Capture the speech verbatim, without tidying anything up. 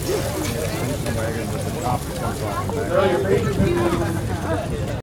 station wagon with the top comes off the back.